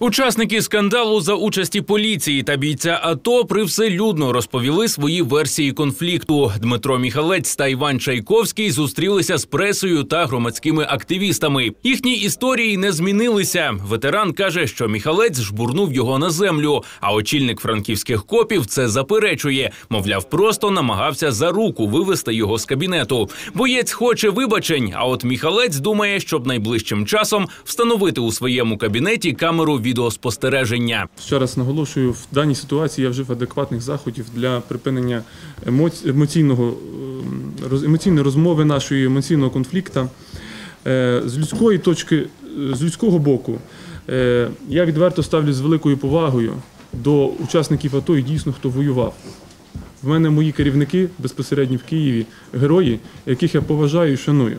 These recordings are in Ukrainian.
Учасники скандалу за участі поліції та бійця АТО привселюдно розповіли свої версії конфлікту. Дмитро Міхалець та Іван Чайковський зустрілися з пресою та громадськими активістами. Їхні історії не змінилися. Ветеран каже, що Міхалець жбурнув його на землю, а очільник франківських копів це заперечує. Мовляв, просто намагався за руку вивести його з кабінету. Боєць хоче вибачень, а от Міхалець думає, щоб найближчим часом встановити у своєму кабінеті камеру відеоспостереження. Ще раз наголошую, в даній ситуації я вжив адекватних заходів для припинення емоційної розмови нашої, емоційного конфлікту. З людського боку, я відверто ставлю з великою повагою до учасників АТО і дійсно, хто воював. В мене мої керівники безпосередньо в Києві, герої, яких я поважаю і шаную.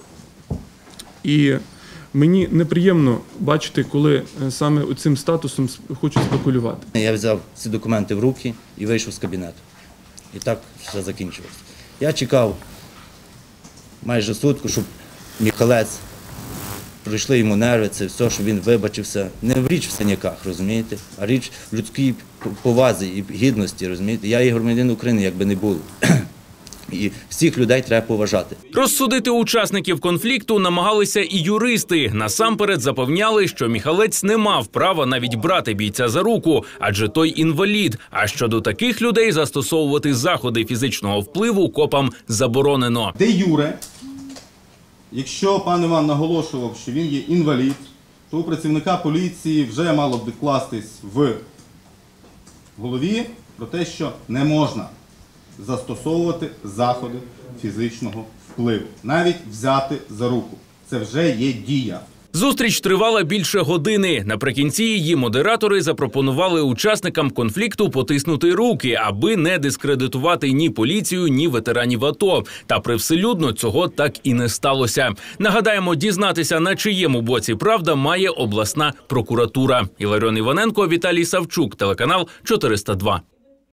І мені неприємно бачити, коли саме цим статусом хочуть спекулювати. Я взяв ці документи в руки і вийшов з кабінету. І так все закінчилося. Я чекав майже сутку, щоб Міхалець, пройшли йому нерви, це все, щоб він вибачився. Не в річ в синяках, розумієте, а річ в людській повазі і гідності, розумієте. Я є громадянин України, як би не було. І всіх людей треба поважати. Розсудити учасників конфлікту намагалися і юристи. Насамперед запевняли, що Міхалець не мав права навіть брати бійця за руку, адже той інвалід. А щодо таких людей застосовувати заходи фізичного впливу копам заборонено. Де юре, якщо пан Іван наголошував, що він є інвалід, то у працівника поліції вже мало б відкластись в голові про те, що не можна застосовувати заходи фізичного впливу. Навіть взяти за руку. Це вже є дія. Зустріч тривала більше години. Наприкінці її модератори запропонували учасникам конфлікту потиснути руки, аби не дискредитувати ні поліцію, ні ветеранів АТО. Та привселюдно цього так і не сталося. Нагадаємо, дізнатися, на чиєму боці правда, має обласна прокуратура. Іларіон Іваненко, Віталій Савчук, телеканал 402.